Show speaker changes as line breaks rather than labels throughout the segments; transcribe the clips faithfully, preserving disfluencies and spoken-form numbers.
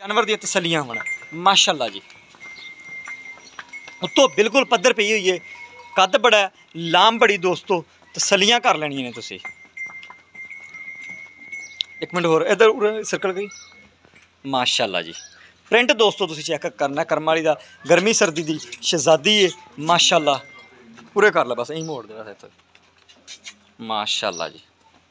जानवर दी तसलियां होना माशाअल्लाह जी। उत्तों बिल्कुल पद्धर पई हुई है, कद बड़ा है, लाम बड़ी दोस्तों, तसलियां कर लैनियां ने तुसी। एक मिनट होर इधर सर्कल गई माशाअल्लाह जी। प्रिंट दोस्तों तुसी चेक करना, कर्म वाली दा गर्मी सर्दी दी शहजादी है माशाअल्लाह। पूरे कर ला बस यही मोड़ दे वैसे माशाअल्लाह जी।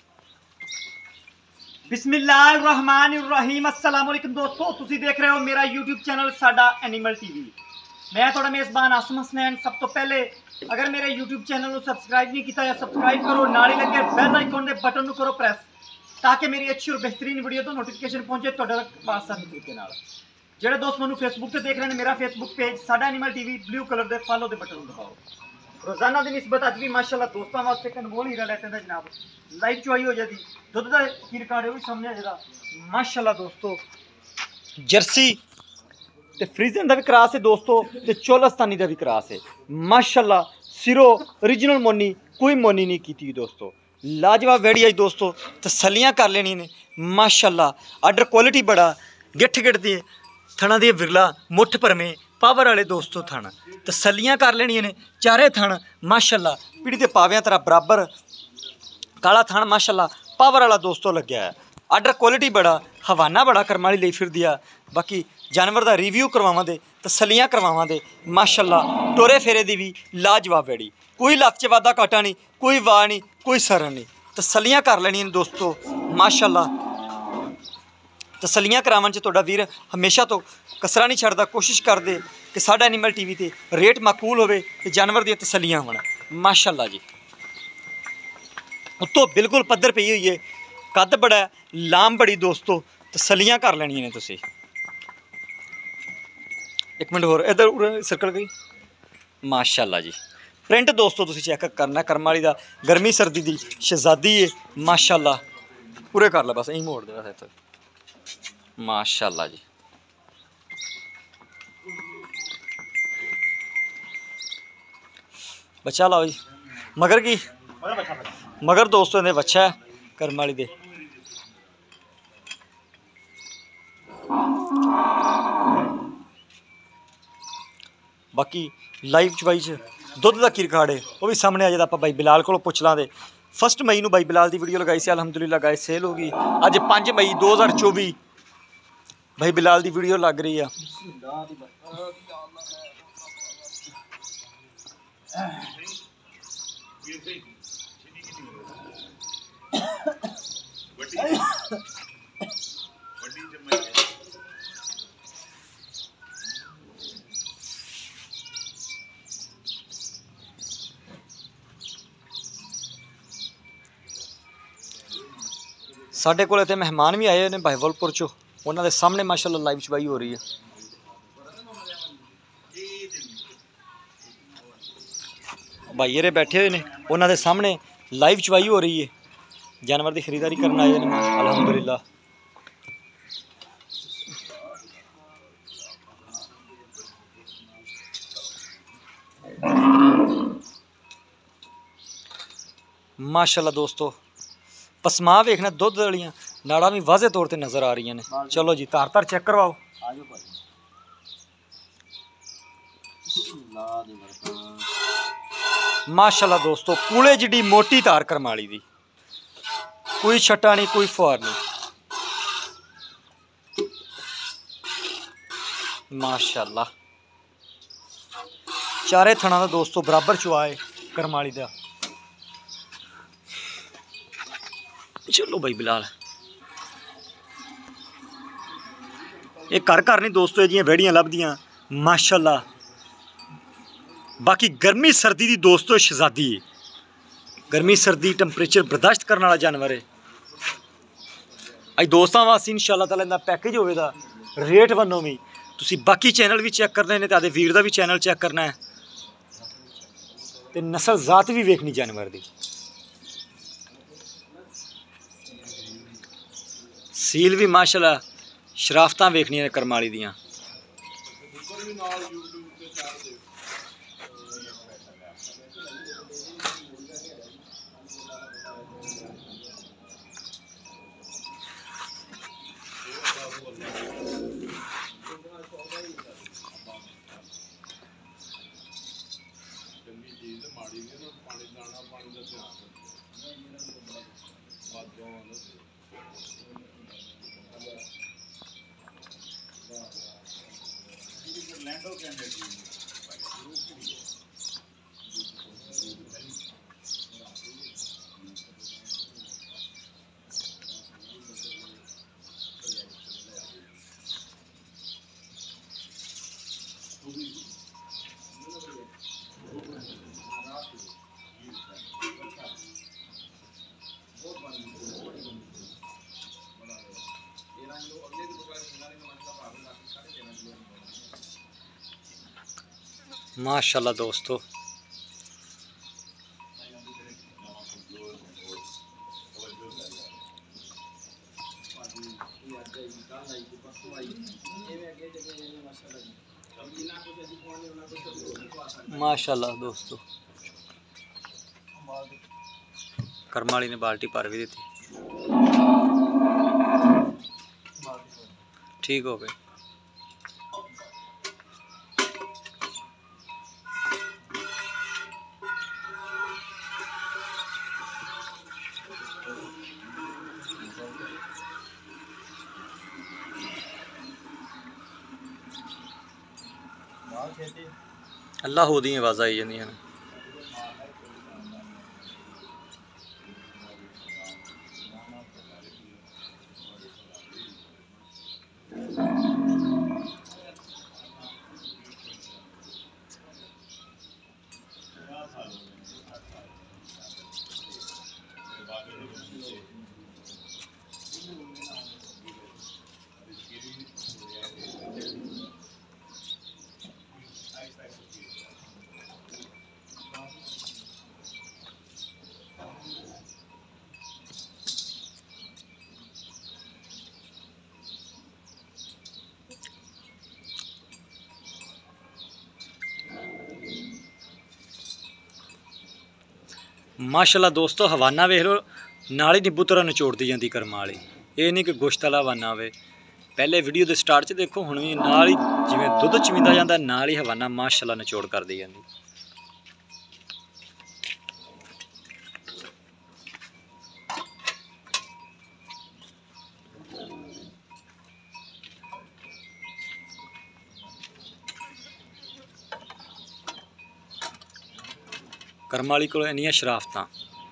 बिस्मिल्लाहिर्रहमानिर्रहीम अस्सलाम वालेकुम दोस्तों, तुसी देख रहे हो मेरा यूट्यूब चैनल साडा एनिमल टीवी। मैं थोड़ा मेज़बान आसम हसनैन। सब तो पहले अगर मेरे यूट्यूब चैनल को सब्सक्राइब नहीं किया या सब्सक्राइब करो, नाल लगे बेल आइकन दे बटन को करो प्रेस, ताकि मेरी अच्छी और बेहतरीन वीडियो तो नोटिफिकेशन पहुंचे तुहाडे पास आसानी तरीके नाल। जेड़े दोस्त मैनू फेसबुक से देख रहे हैं, मेरा फेसबुक पेज साडा एनिमल टीवी ब्लू कलर दे फॉलो दे बटन दबाओ। रोजाना की निस्बत अज भी माशाअल्लाह दोस्तों वास्ते कनबोल हीरा लेते हैं जनाब लाइव चुआई हो जाती, दुध का की रिकॉर्ड है सामने आ जाता माशाअल्लाह दोस्तों।
जर्सी ते फ्रीजन का भी क्रॉस है दोस्तों, ते चोलस्तानी का भी क्रॉस है माशाअल्लाह। सिरो ओरिजिनल मोनी, कोई मोनी नहीं की दोस्तों। लाजवाब वेड़ी आई दोस्तों, तसलियां कर लेनी ने माशाअल्लाह। आर्डर क्वालिटी बड़ा गिठ गिठती है, थणा दी विरला मुठ भरमे पावर वाले दोस्तों थण, तसलियां कर लेनियां ने। चारे थण माशाअल्लाह पीढ़ी के पाव्यां तरह बराबर काला थण माशाअल्लाह पावर वाला दोस्तों लग्या है। आर्डर क्वालिटी बड़ा, हवाना बड़ा कर्म वाली लई फिर दिया। बाकी जानवर का रिव्यू करवावां दे, तसलियां करवावां दे माशाअल्लाह। टोरे फेरे दी भी लाजवाब वेड़ी, कोई लत्त च वाधा घाटा नहीं, कोई वाह नहीं, कोई सरन नहीं। तसलियां कर लेनियां ने दोस्तों माशाअल्लाह। तसलियां करावन च तुहाडा वीर हमेशा तो कसरा नहीं छड्डदा, कोशिश करदे कि साडा एनिमल टीवी ते रेट माकूल होवे ते जानवर दी तसलियां होण माशाअल्लाह जी। उत्तों बिल्कुल पद्धर पई हुई है, कद बड़ा है, लाम बड़ी दोस्तों, तसलियां कर लैनियां ने तुसी। एक मिनट होर इधर सर्कल गई माशाअल्लाह जी। प्रिंट दोस्तों तुसी चेक करना, कर्म वाली दा गर्मी सर्दी दी शहजादी है माशाअल्लाह। पूरे कर ला बस यही मोड़ दे वैसे माशाअल्लाह जी। बच्चा लाओ जी, मगर की मगर दोस्तों इन्हें बच्चा है कर्म वाली दे। बाकी लाइव चवाई च दुध का की रिकॉर्ड है वह भी सामने आ जाता। आप भाई बिलाल को पुछ लां दे। फस्ट मई नूं भाई बिलाल की वीडियो लगाई से, अलहमदुलिल्लाह गाय सेल होगी। अज पाँच मई दो हज़ार चौबी भाई बिलाल की वीडियो लग रही है। साढ़े को इतने मेहमान भी आए ने भाईवलपुर चो, उन्होंने सामने माशाअल्लाह लाइव चवाई हो रही है। भाई ये बैठे हुए ने, उन्होंने सामने लाइव चवाई हो रही है। जानवर की खरीदारी करने आए ने अलहमदुलिल्लाह। माशाअल्लाह दोस्तों पसमा वेखना, दुध वालियां नाड़ा भी वाजे तौर पर नज़र आ रही ने। चलो जी तार तार चेक करवाओ। माशाअल्लाह दोस्तों कूले जिडी मोटी तार करमाली दी, कोई छट्टा नहीं, कोई फुहार नहीं माशाअल्लाह। चारे थणा दा दोस्तों बराबर चुआए करमाली दा। चलो भाई बिलाल ये घर घर नहीं दोस्तों, जियां वेड़ियां लभदियां माशाअल्लाह। बाकी गर्मी सर्दी की दोस्तों शहजादी है, गर्मी सर्दी टैंपरेचर बर्दाश्त करने वाला जानवर है। अज दोस्तों वास्ते इंशाअल्लाह ताला इन्दा पैकेज होवेगा। रेट वनो भी तुसी बाकी चैनल भी चेक करने ने, ते वीर का भी चैनल चेक करना है, ते नस्ल जात भी वेखनी जानवर की। सील भी माशाअल्लाह शराफतां वेखनियां ने करमाली दियां। माशाल्लाह दोस्तों, माशाल्लाह दोस्तों, करमाली ने बाल्टी भर भी दी, ठीक हो गए। अल्लाह हो दी आवाज़ आई जाती है। माशाल्लाह दोस्तों, हवाना वेख लो, नाल ही निब्बू तरह निचोड़ती जाती करम वाली। ये नहीं कि गोश्त वाला हवाना होवे। पहले वीडियो के स्टार्ट च देखो, हुण भी नाल ही जिवें दुध चवींदा जांदा, नाल ही हवाना माशाल्लाह निचोड़ करदी जांदी। करम वाली कोल इन्नियां शराफतां।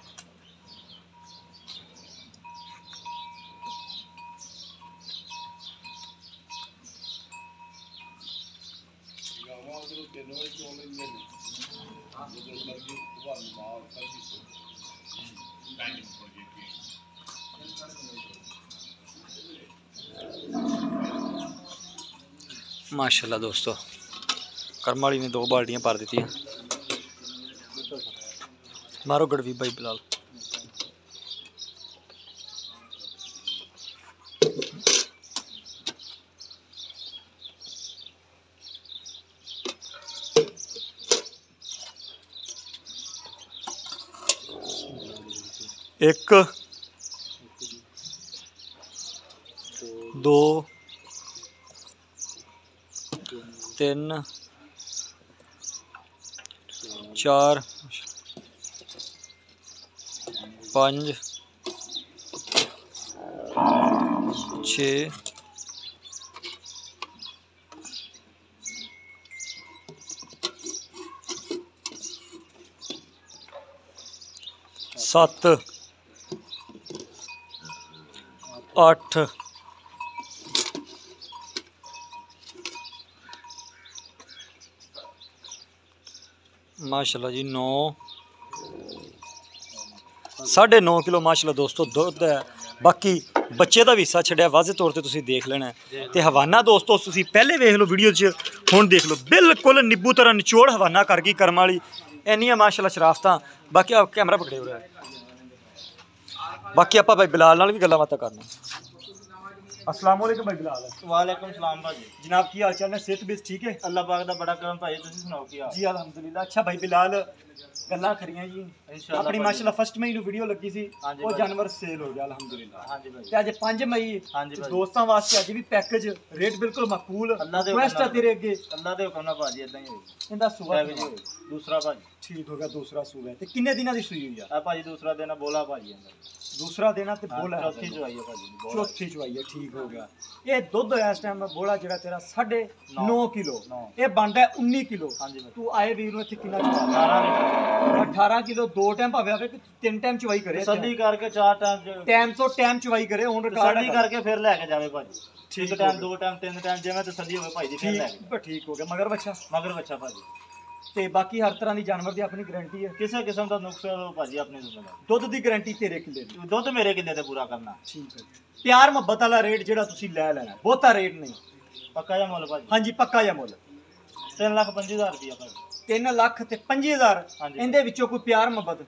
माशाल्लाह दोस्तों, करम वाली ने दो बाल्टियां भर दी। मारो गड़वी भाई बिलाल। एक दो तीन चार पाँच छे सत्त अठ माशाल्लाह जी नौ साढ़े नौ किलो माशाल्लाह दोस्तों दुध है। बाकी बच्चे का भी हिस्सा छड्या वाजे तौर पर तुसीं देख लेना है। तो हवाना दोस्तों तुसीं पहले वेख लो वीडियो च, हुण देख लो बिल्कुल निब्बू तरह निचोड़ हवाना कर गई करम वाली। इन्नियां माशाल्लाह शराफतां। बाकी आप कैमरा पकड़े हो रहा है। बाकी आप भाई बिलाल नाल भी गल्लां बातां करना। अस्सलाम वालेकुम भाई बिलाल।
वालेकुम सलाम भाजी।
जनाब की हाल चाल है? सेहत भी ठीक है?
अल्लाह पाक दा बड़ा करम भाई, तुसीं सुनाओ की हाल?
जी अल्हम्दुलिल्लाह। अच्छा भाई बिलाल,
ਗੱਲਾਂ ਖਰੀਆਂ ਜੀ
ਇਨਸ਼ਾਅੱਲਾ
ਆਪਣੀ ਮਾਸ਼ਾਅੱਲਾ ਫਸਟ ਮਈ ਨੂੰ ਵੀਡੀਓ ਲੱਗੀ ਸੀ
ਹਾਂਜੀ
ਉਹ
ਭਾਜੀ।
ਜਾਨਵਰ ਸੇਲ ਹੋ ਗਿਆ ਅਲਹਮਦੁਲਿਲਾ
ਹਾਂਜੀ ਭਾਜੀ
ਤੇ ਅੱਜ ਪੰਜ ਮਈ
ਹਾਂਜੀ
ਤੇ
ਭਾਜੀ।
ਦੋਸਤਾਂ ਵਾਸਤੇ ਅੱਜ ਵੀ ਪੈਕੇਜ ਰੇਟ ਬਿਲਕੁਲ ਮਾਕੂਲ
ਅੱਲਾ ਦੇ
ਰਿਕੁਐਸਟ ਆ
ਹੁਕਮ
ਤੇਰੇ ਅੱਗੇ
ਅੱਲਾ ਦੇ ਹੁਕਮ ਨਾਲ ਭਾਜੀ ਇਦਾਂ ਹੀ ਹੋਈ
ਇਹਦਾ ਸੂਆ
ਐਵੇਂ ਜੀ ਹੋਈ। ਦੂਸਰਾ ਭਾਜੀ
ਠੀਕ ਹੋ ਗਿਆ ਦੂਸਰਾ ਸੂਆ ਹੈ। ਤੇ ਕਿੰਨੇ ਦਿਨਾਂ ਦੀ ਸੂਈ ਹੋਈ ਆ
ਆ ਭਾਜੀ ਦੂਸਰਾ ਦਿਨ ਬੋਲਾ ਭਾਜੀ ਅੰਦਰ
ਦੂਸਰਾ ਦਿਨ ਆ ਤੇ
ਹਾਂ,
ਬੋਲਾ
ਚੌਥੀ ਚਵਾਈ ਹੈ ਭਾਜੀ ਬੋਲਾ।
ਚੌਥੀ ਚਵਾਈ ਹੈ ਠੀਕ ਹੋ ਗਿਆ ਇਹ ਦੁੱਧ ਇਸ ਟਾਈਮ ਬੋਲਾ ਜਿਹੜਾ ਤੇਰਾ ਸਾਢੇ
ਨੌ।
ਨੌ ਕਿਲੋ
ਨੌ।
ਇਹ ਬਣਦਾ ਹੈ ਉੱਨੀ ਕਿਲੋ
ਹਾਂਜੀ ਭਾਜੀ
ਤੂੰ ਆਏ ਵੀਰ ਨੂੰ ਇੱਥੇ ਕਿੰਨਾ ਚਵਾ
ਅਠਾਰਾਂ ਲੀਟਰ
ਅਠਾਰਾਂ ਕਿਲੋ ਦੋ ਟਾਈਮ ਭਾਵੇਂ ਆਵੇ ਕਿ ਤਿੰਨ ਟਾਈਮ ਚਵਾਈ ਕਰੇ
ਤਸੱਲੀ ਕਰਕੇ ਚਾਰ ਟਾਈਮ
ਟਾਈਮ ਤੋਂ ਟਾਈਮ ਚਵਾਈ ਕਰੇ ਹੁਣ ਰਿਕਾਰਡ
ਤਸੱਲੀ ਕਰਕੇ ਫਿਰ ਲੈ ਕੇ ਜਾਵੇ ਭਾਜੀ
ਠੀਕ
ਇੱਕ
ਹੋ
ਟਾਈਮ
ਗਿਆ।
ਦੋ ਟਾਈਮ ਤਿੰਨ ਟਾਈਮ ਜਿਵੇਂ ਤਸੱਲੀ ਹੋਵੇ ਭਾਈ ਦੀ ਫਿਰ ਲੈ ਕੇ
ਠੀਕ ਬਸ ਠੀਕ ਹੋ ਗਿਆ ਮਗਰ ਬੱਚਾ
ਮਗਰ ਬੱਚਾ ਭਾਜੀ
ਤੇ ਬਾਕੀ ਹਰ ਤਰ੍ਹਾਂ ਦੀ ਜਾਨਵਰ ਦੀ ਆਪਣੀ ਗਾਰੰਟੀ ਹੈ
ਕਿਸੇ ਕਿਸਮ ਦਾ ਨੁਕਸ ਭਾਜੀ ਆਪਣੇ ਤੋਂ ਬਣਾ
ਦੁੱਧ ਦੀ ਗਾਰੰਟੀ ਤੇਰੇ ਕਿੱਲੇ ਦੀ
ਦੁੱਧ ਮੇਰੇ ਕਿੱਲੇ ਤੇ ਪੂਰਾ ਕਰਨਾ
ਠੀਕ ਹੈ ਪਿਆਰ ਮੁਹੱਬਤ ਵਾਲਾ ਰੇਟ ਜਿਹੜਾ ਤੁਸੀਂ ਲੈ ਲੈਣਾ ਬਹੁਤਾ ਰੇਟ ਨਹੀਂ
ਪੱਕਾ ਜਾਂ ਮੁੱਲ ਭਾਜੀ
ਹਾਂਜੀ ਪੱਕਾ ਜਿਹਾ ਮੁੱਲ
ਤਿੰਨ ਲੱਖ ਪੰਜੀ ਹਜ਼ਾਰ ਰੁਪਇਆ ਭਾਜੀ
ਤਿੰਨ ਲੱਖ ਤੇ ਪੰਜੀ ਹਜ਼ਾਰ
ਹਾਂਜੀ।
ਇਹਦੇ ਵਿੱਚੋਂ ਕੋਈ ਪਿਆਰ ਮੁਹੱਬਤ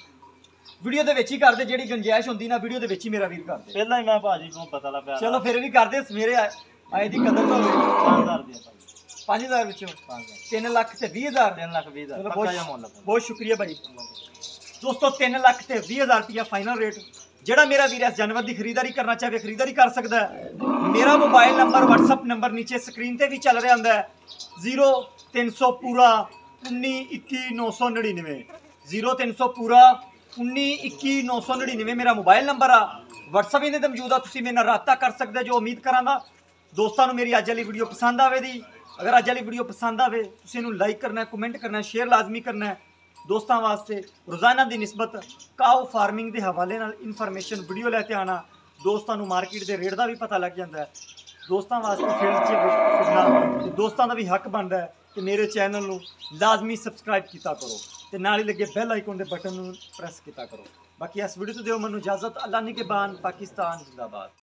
ਵੀਡੀਓ ਦੇ ਵਿੱਚ ਹੀ ਕਰਦੇ ਜਿਹੜੀ ਗੁੰਜਾਇਸ਼ ਹੁੰਦੀ ਨਾ ਵੀਡੀਓ ਦੇ ਵਿੱਚ ਹੀ ਮੇਰਾ ਵੀਰ ਕਰਦੇ
ਪਹਿਲਾਂ ਹੀ ਮੈਂ ਭਾਜੀ ਨੂੰ ਪਤਾ ਲੱਗਾ
ਚਲੋ ਫਿਰ ਵੀ ਕਰਦੇ ਸਵੇਰੇ ਆਏ ਆਏ ਦੀ ਕਦਰ ਤਾਂ ਹੋਵੇ
ਚਾਰ ਹਜ਼ਾਰ ਰੁਪਇਆ ਭਾਜੀ
ਪੰਜ ਹਜ਼ਾਰ ਵਿੱਚੋਂ
ਪੰਜ ਹਜ਼ਾਰ
ਤਿੰਨ ਲੱਖ ਤੇ ਵੀਹ ਹਜ਼ਾਰ
ਤਿੰਨ ਲੱਖ ਵੀਹ ਹਜ਼ਾਰ
ਚਲੋ
ਪੱਕਾ ਜਾਂ
ਬਹੁਤ
ਮੁੱਲ
ਬਹੁਤ ਸ਼ੁਕਰੀਆ ਭਾਈ ਦੋਸਤੋ ਤਿੰਨ ਲੱਖ ਤੇ ਵੀਹ ਹਜ਼ਾਰ ਰੁਪਇਆ ਫਾਈਨਲ ਰੇਟ ਜਿਹੜਾ ਮੇਰਾ ਵੀਰ ਇਸ ਜਾਨਵਰ ਦੀ ਖਰੀਦਦਾਰੀ ਕਰਨਾ ਚਾਹਵੇ ਖਰੀਦਦਾਰੀ ਕਰ ਸਕਦਾ ਹੈ ਮੇਰਾ ਮੋਬਾਈਲ ਨੰਬਰ WhatsApp ਨੰਬਰ ਨੀਚੇ ਸਕਰੀਨ ਤੇ ਵੀ ਚੱਲ ਰਿਹਾ ਹੁੰਦਾ ਹੈ ਜ਼ੀਰੋ ਤਿੰਨ ਸੌ ਪੂਰਾ ਉੱਨੀ ਇੱਕੀ ਨੌ ਸੌ ਨੜਿਨਵੇਂ ਜ਼ੀਰੋ ਤਿੰਨ ਸੌ ਪੂਰਾ ਉੱਨੀ ਇੱਕੀ ਨੌ ਸੌ ਨੜਿਨਵੇਂ ਮੇਰਾ ਮੋਬਾਈਲ ਨੰਬਰ ਆ WhatsApp ਇਹਦੇ ਤੇ ਮੌਜੂਦ ਆ ਤੁਸੀਂ ਮੇਰੇ ਨਾਲ ਰਾਬਤਾ ਕਰ ਸਕਦੇ ਜੋ ਉਮੀਦ ਕਰਾਂਗਾ ਦੋਸਤਾਂ ਨੂੰ ਮੇਰੀ ਅੱਜ ਵਾਲੀ ਵੀਡੀਓ ਪਸੰਦ ਆਵੇ ਦੀ ਅਗਰ ਅੱਜ ਵਾਲੀ ਵੀਡੀਓ ਪਸੰਦ ਆਵੇ ਤੁਸੀਂ ਇਹਨੂੰ ਲਾਈਕ ਕਰਨਾ ਹੈ ਕਮੈਂਟ ਕਰਨਾ ਹੈ ਸ਼ੇਅਰ ਲਾਜ਼ਮੀ ਕਰਨਾ ਹੈ ਦੋਸਤਾਂ ਵਾਸਤੇ ਰੋਜ਼ਾਨਾ ਦੀ ਨਿਸਬਤ ਕਾਓ ਫਾਰਮਿੰਗ ਦੇ ਹਵਾਲੇ ਨਾਲ ਇਨਫੋਰਮੇਸ਼ਨ ਵੀਡੀਓ ਲੈ ਕੇ ਆਣਾ ਦੋਸਤਾਂ ਨੂੰ ਮਾਰਕੀਟ ਦੇ ਰੇਟ ਦਾ ਵੀ ਪਤਾ ਲੱਗ ਜਾਂਦਾ ਹੈ ਦੋਸਤਾਂ ਵਾਸਤੇ ਫੀਲਡ 'ਚ ਫਿਰਨਾ ਤੇ ਦੋਸਤਾਂ ਦਾ ਵੀ ਹੱਕ ਬਣਦਾ ਹੈ ਕਿ ਮੇਰੇ ਚੈਨਲ ਨੂੰ ਲਾਜ਼ਮੀ ਸਬਸਕ੍ਰਾਈਬ ਕੀਤਾ ਕਰੋ ਤੇ ਨਾਲ ਹੀ ਲੱਗੇ ਬੈਲ ਆਈਕਨ ਦੇ ਬਟਨ ਨੂੰ ਪ੍ਰੈਸ ਕੀਤਾ ਕਰੋ ਬਾਕੀ ਇਸ ਵੀਡੀਓ ਤੋਂ ਦਿਓ ਮੈਨੂੰ ਇਜਾਜ਼ਤ ਅੱਲਾ ਨਿਗਹਿਬਾਨ ਪਾਕਿਸਤਾਨ ਜ਼ਿੰਦਾਬਾਦ